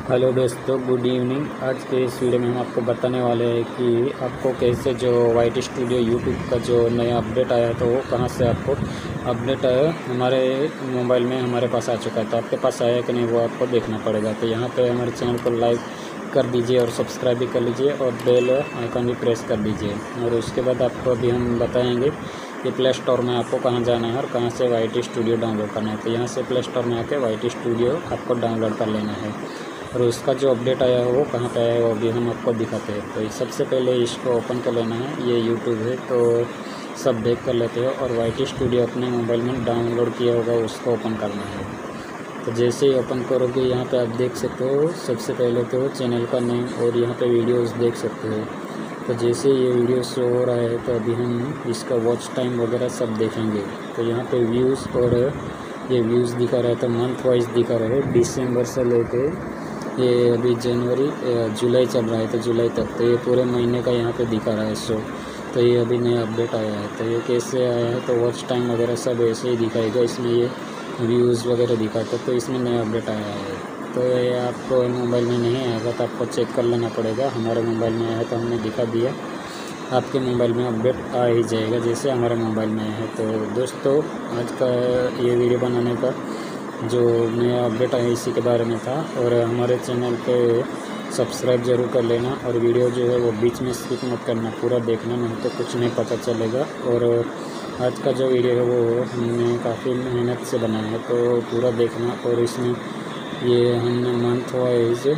Hello दोस्तों, good evening. आज के इस वीडियो में हम आपको बताने वाले हैं कि आपको कैसे जो वाईटी स्टूडियो यूट्यूब का जो नया अपडेट आया तो वो कहां से आपको अपडेट आया। हमारे मोबाइल में हमारे पास आ चुका है, तो आपके पास आया कि नहीं वो आपको देखना पड़ेगा। तो यहाँ पे हमारे चैनल को लाइक कर दीजिए और सब्सक्राइब भी कर लीजिए और बेल आइकन भी प्रेस कर दीजिए। और उसके बाद आपको अभी हम बताएँगे कि प्ले स्टोर में आपको कहाँ जाना है और कहाँ से वाईटी स्टूडियो डाउनलोड करना है। तो यहाँ से प्ले स्टोर में आके वाईटी स्टूडियो आपको डाउनलोड कर लेना है और उसका जो अपडेट आया है वो कहाँ पे आया है वो भी हम आपको दिखाते हैं। तो सबसे पहले इसको ओपन कर लेना है। ये यूट्यूब है तो सब देख कर लेते हो और वाईटी स्टूडियो अपने मोबाइल में डाउनलोड किया होगा उसको ओपन करना है। तो जैसे ही ओपन करोगे यहाँ पे आप देख सकते हो सबसे पहले तो चैनल का नेम और यहाँ पे वीडियोस देख सकते हो। तो जैसे ये वीडियो शो हो रहा है तो अभी हम इसका वॉच टाइम वगैरह सब देखेंगे। तो यहाँ पे व्यूज़ और ये व्यूज़ दिखा रहा है, तो मंथ वाइज दिखा रहा है दिसंबर से लेके ये अभी जनवरी जुलाई चल रहा है तो जुलाई तक। तो ये पूरे महीने का यहाँ पे दिखा रहा है शो। तो ये अभी नया अपडेट आया है। तो ये कैसे आया है तो वॉच टाइम वगैरह सब ऐसे ही दिखाएगा, इसमें ये व्यूज़ वगैरह दिखाता है। तो इसमें नया अपडेट आया है। तो ये आपको मोबाइल में नहीं आएगा तो आपको चेक कर लेना पड़ेगा। हमारे मोबाइल में आया है तो हमने दिखा दिया, आपके मोबाइल में अपडेट आ ही जाएगा जैसे हमारे मोबाइल में है। तो दोस्तों आज का ये वीडियो बनाने का जो नया अपडेट आया इसी के बारे में था। और हमारे चैनल पे सब्सक्राइब ज़रूर कर लेना और वीडियो जो है वो बीच में स्किप मत करना, पूरा देखना, नहीं तो कुछ नहीं पता चलेगा। और आज का जो वीडियो है वो हमने काफ़ी मेहनत से बनाया है तो पूरा देखना। और इसमें ये हमने मंथ वाइज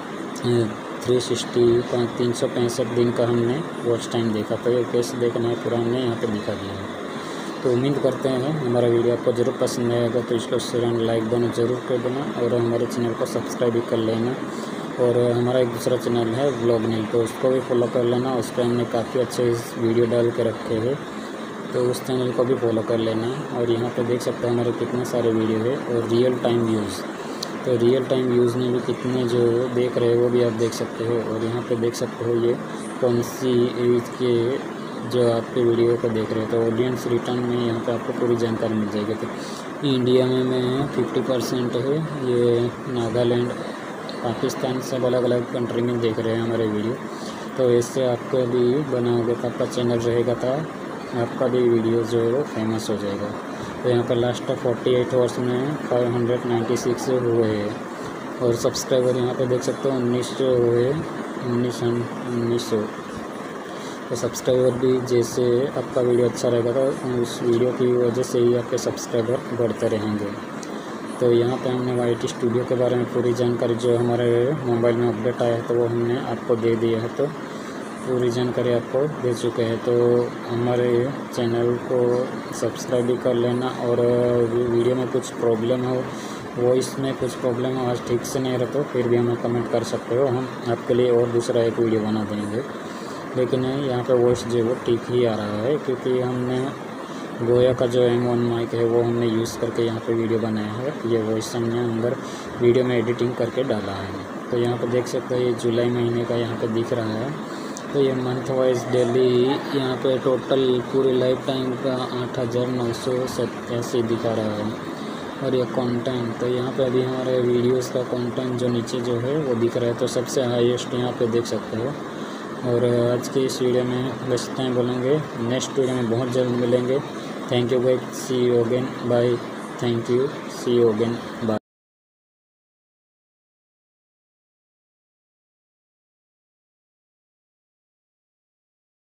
365 दिन का हमने वॉच टाइम देखा। तो ये कैसे देखना है पूरा हमने यहाँ पे दिखा दिया है। तो उम्मीद करते हैं हमारा वीडियो आपको ज़रूर पसंद आएगा। तो इसको शेयर एंड लाइक दोनों ज़रूर कर देना और हमारे चैनल को सब्सक्राइब भी कर लेना। और हमारा एक दूसरा चैनल है व्लॉग नील, तो उसको भी फॉलो कर लेना। उस पर हमने काफ़ी अच्छे वीडियो डाल के रखे हैं, तो उस चैनल को भी फॉलो कर लेना। और यहाँ पे देख सकते हैं हमारे कितने सारे वीडियो है और रियल टाइम व्यूज़। तो रियल टाइम व्यूज़ में भी कितने जो देख रहे हैं वो भी आप देख सकते हो। और यहाँ पे देख सकते हो ये कौन सी एज के जो आपके वीडियो को देख रहे हो। तो ऑडियंस रिटर्न में यहाँ पे आपको पूरी जानकारी मिल जाएगी। तो इंडिया में 50% है, ये नागालैंड पाकिस्तान सब अलग अलग कंट्री में देख रहे हैं हमारे वीडियो। तो इससे आपको भी बनाओगे तो आपका चैनल रहेगा तो आपका भी वीडियो जो है वो फेमस हो जाएगा। तो यहाँ पर लास्ट 48 आवर्स में 596 हुए हैं और सब्सक्राइबर यहाँ पे देख सकते हो 1900 हुए, 1900। तो सब्सक्राइबर भी जैसे आपका वीडियो अच्छा रहेगा तो उस वीडियो की वजह से ही आपके सब्सक्राइबर बढ़ते रहेंगे। तो यहाँ पे हमने वाईटी स्टूडियो के बारे में पूरी जानकारी जो हमारे मोबाइल में अपडेट आया है तो वो हमने आपको दे दिया है। तो पूरी जानकारी आपको दे चुके हैं। तो हमारे चैनल को सब्सक्राइब भी कर लेना। और वीडियो में कुछ प्रॉब्लम हो, वॉइस में कुछ प्रॉब्लम हो, आज ठीक से नहीं रहा तो फिर भी हमें कमेंट कर सकते हो, हम आपके लिए और दूसरा एक वीडियो बना देंगे। लेकिन यहाँ पे वॉइस जो वो ठीक ही आ रहा है क्योंकि हमने गोया का जो M1 माइक है वो हमने यूज़ करके यहाँ पे वीडियो बनाया है। ये वॉइस हमने अंदर वीडियो में एडिटिंग करके डाला है। तो यहाँ पे देख सकते हो ये जुलाई महीने का यहाँ पे दिख रहा है। तो ये मंथ वाइज डेली यहाँ पे टोटल पूरे लाइफ टाइम का 8987 दिखा रहा है। और ये कंटेंट, तो यहाँ पे अभी हमारे वीडियोस का कंटेंट जो नीचे जो है वो दिख रहा है। तो सबसे हाईएस्ट यहाँ पे देख सकते हो। और आज के इस वीडियो में बस इतना ही बोलेंगे, नेक्स्ट वीडियो में बहुत जल्द मिलेंगे। Thank you guys, see you again, bye. Thank you, see you again, bye.